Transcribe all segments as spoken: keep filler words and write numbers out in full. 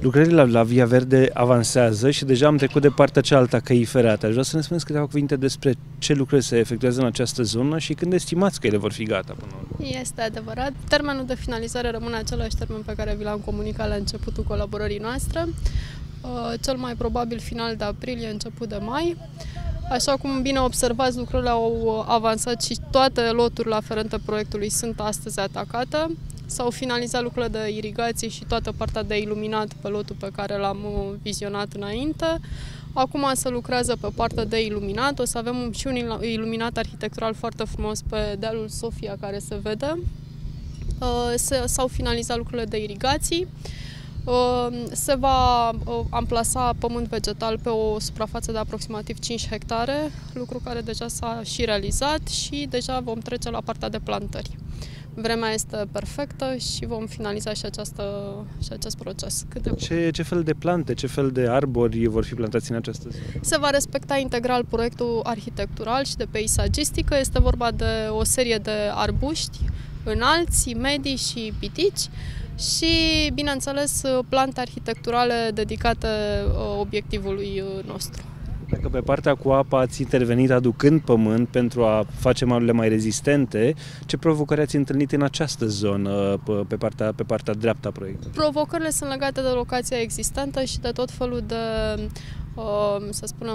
Lucrările la, la Via Verde avansează și deja am trecut de partea cealaltă a căii ferate. Aș vrea să ne spuneți câteva cuvinte despre ce lucrări se efectuează în această zonă și când estimați că ele vor fi gata până la urmă. Este adevărat. Termenul de finalizare rămâne același termen pe care vi l-am comunicat la începutul colaborării noastre. Cel mai probabil final de aprilie, început de mai. Așa cum bine observați, lucrurile au avansat și toate loturile aferente proiectului sunt astăzi atacate. S-au finalizat lucrurile de irigație și toată partea de iluminat pe lotul pe care l-am vizionat înainte. Acum se lucrează pe partea de iluminat. O să avem și un iluminat arhitectural foarte frumos pe dealul Sofia care se vede. S-au finalizat lucrurile de irigații. Se va amplasa pământ vegetal pe o suprafață de aproximativ cinci hectare, lucru care deja s-a și realizat și deja vom trece la partea de plantări. Vremea este perfectă și vom finaliza și, această, și acest proces. Câte... Ce, ce fel de plante, ce fel de arbori vor fi plantați în această zonă? Se va respecta integral proiectul arhitectural și de peisagistică. Este vorba de o serie de arbuști înalți, medii și pitici și, bineînțeles, plante arhitecturale dedicate obiectivului nostru. Dacă pe partea cu apa ați intervenit aducând pământ pentru a face malurile mai rezistente, ce provocări ați întâlnit în această zonă, pe partea, pe partea dreaptă a proiectului? Provocările sunt legate de locația existentă și de tot felul de, să spunem,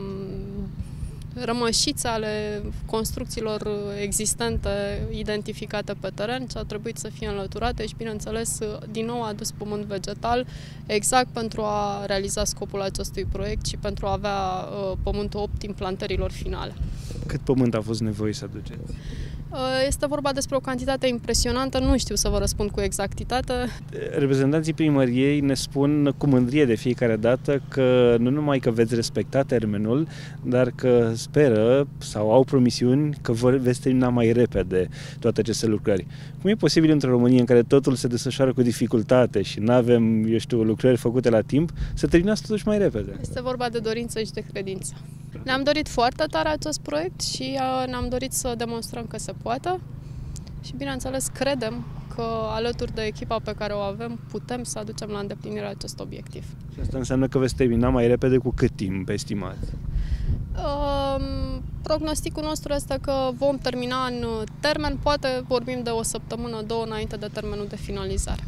rămășițe ale construcțiilor existente identificate pe teren, ce au trebuit să fie înlăturate și, bineînțeles, din nou adus pământ vegetal, exact pentru a realiza scopul acestui proiect și pentru a avea uh, pământul optim plantărilor finale. Cât pământ a fost nevoie să aduceți? Este vorba despre o cantitate impresionantă, nu știu să vă răspund cu exactitate. Reprezentanții primăriei ne spun cu mândrie de fiecare dată că nu numai că veți respecta termenul, dar că speră sau au promisiuni că vor veți termina mai repede toate aceste lucrări. Cum e posibil într-o Românie în care totul se desfășoară cu dificultate și nu avem, eu știu, lucrări făcute la timp, să terminați totuși mai repede? Este vorba de dorință și de credință. Ne-am dorit foarte tare acest proiect și ne-am dorit să demonstrăm că se poate și, bineînțeles, credem că alături de echipa pe care o avem putem să aducem la îndeplinire acest obiectiv. Și asta înseamnă că veți termina mai repede cu cât timp estimați? Um, prognosticul nostru este că vom termina în termen, poate vorbim de o săptămână, două înainte de termenul de finalizare.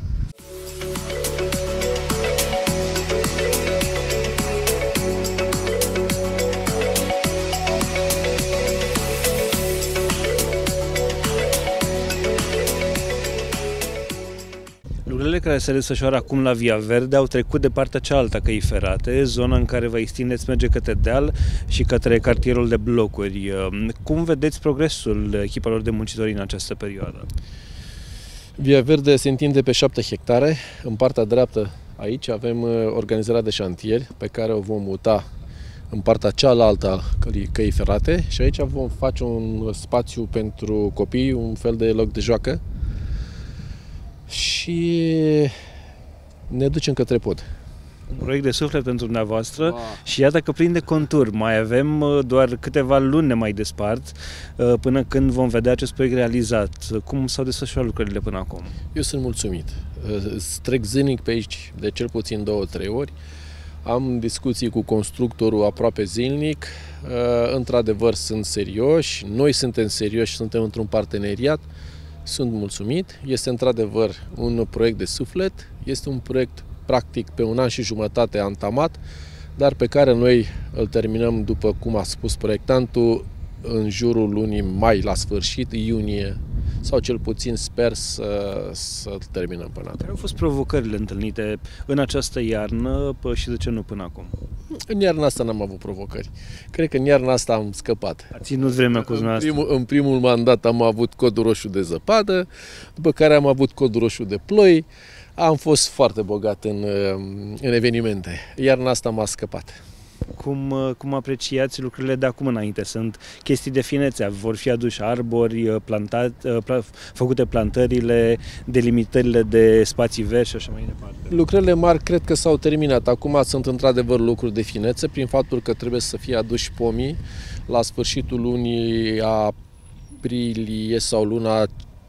Lucrările care se desfășoară acum la Via Verde au trecut de partea cealaltă a căii ferate, zona în care vă extindeți merge către deal și către cartierul de blocuri. Cum vedeți progresul echipelor de muncitori în această perioadă? Via Verde se întinde pe șapte hectare. În partea dreaptă aici avem organizarea de șantieri pe care o vom muta în partea cealaltă a căii ferate și aici vom face un spațiu pentru copii, un fel de loc de joacă. Și ne ducem către pod. Un proiect de suflet pentru dumneavoastră wow. Și iată că prinde contur. Mai avem doar câteva luni ne mai despart până când vom vedea acest proiect realizat. Cum s-au desfășurat lucrările până acum? Eu sunt mulțumit. Trec zilnic pe aici de cel puțin două, trei ori. Am discuții cu constructorul aproape zilnic. Într-adevăr sunt serioși. Noi suntem serioși, suntem într-un parteneriat. Sunt mulțumit, este într-adevăr un proiect de suflet, este un proiect practic pe un an și jumătate antamat, dar pe care noi îl terminăm, după cum a spus proiectantul, în jurul lunii mai, la sfârșit, iunie, sau cel puțin sper să, să terminăm până atunci. Care au fost provocările întâlnite în această iarnă și de ce nu până acum? În iarna asta n-am avut provocări. Cred că în iarna asta am scăpat. A ținut vremea cu în primul, în primul mandat am avut codul roșu de zăpadă, după care am avut codul roșu de ploi. Am fost foarte bogat în, în evenimente. Iarna asta m-a scăpat. Cum, cum apreciați lucrurile de acum înainte? Sunt chestii de finețe, vor fi aduși arbori, plantat, făcute plantările, delimitările de spații verzi și așa mai departe. Lucrările mari cred că s-au terminat. Acum sunt într-adevăr lucruri de finețe, prin faptul că trebuie să fie aduși pomii la sfârșitul lunii aprilie sau luna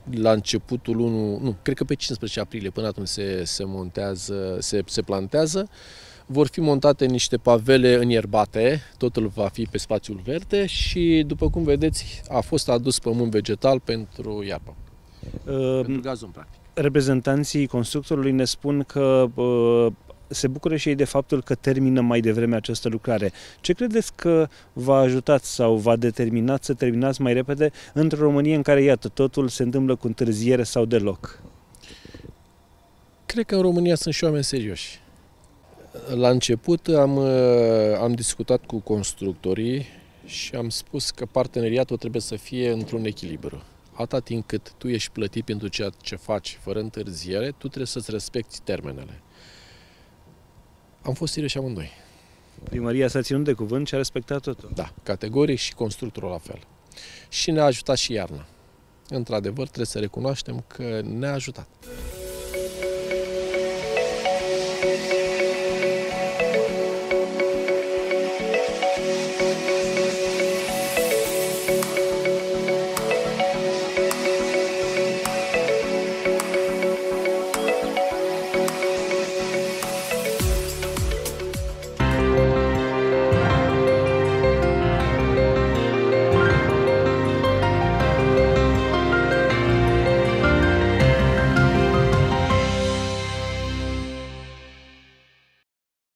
la începutul unu, nu, cred că pe cincisprezece aprilie, până atunci se, se montează, se, se plantează. Vor fi montate niște pavele înierbate, totul va fi pe spațiul verde și, după cum vedeți, a fost adus pământ vegetal pentru iarbă, uh, pentru gazon, practic. Reprezentanții constructorului ne spun că uh, se bucură și ei de faptul că termină mai devreme această lucrare. Ce credeți că v-a ajutat sau v-a determinat să terminați mai repede într-o Românie în care, iată, totul se întâmplă cu întârziere sau deloc? Cred că în România sunt și oameni serioși. La început am, am discutat cu constructorii și am spus că parteneriatul trebuie să fie într-un echilibru. Atâta timp cât tu ești plătit pentru ceea ce faci fără întârziere, tu trebuie să-ți respecti termenele. Am fost serioși amândoi. Primăria s-a ținut de cuvânt și a respectat totul. Da, categoric, și constructorul la fel. Și ne-a ajutat și iarna. Într-adevăr, trebuie să recunoaștem că ne-a ajutat.